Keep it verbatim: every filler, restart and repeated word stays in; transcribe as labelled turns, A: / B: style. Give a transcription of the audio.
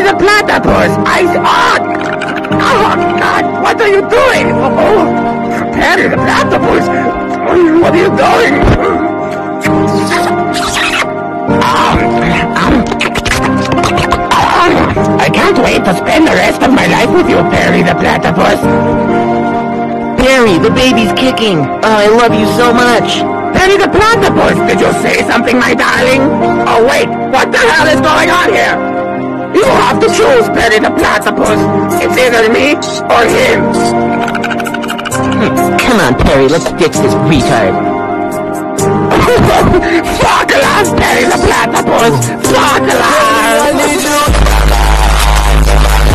A: the Platypus! I... Oh! Oh, God! What are you doing? Oh, Perry the Platypus! What are you doing? Um, um, um, I can't wait to spend the rest of my life with you, Perry the Platypus!
B: Perry, the baby's kicking! Oh, I love you so much!
A: Perry the Platypus, did you say something, my darling? Oh wait, what the hell is going on here? You have to choose, Perry the Platypus. It's either me or him.
B: Come on, Perry, let's fix this retard.
A: Fuck off, Perry the Platypus! Fuck off!